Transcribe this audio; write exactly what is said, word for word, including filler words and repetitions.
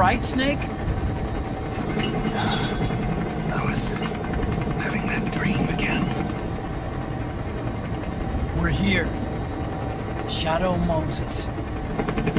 right, Snake? I was having that dream again. We're here. Shadow Moses.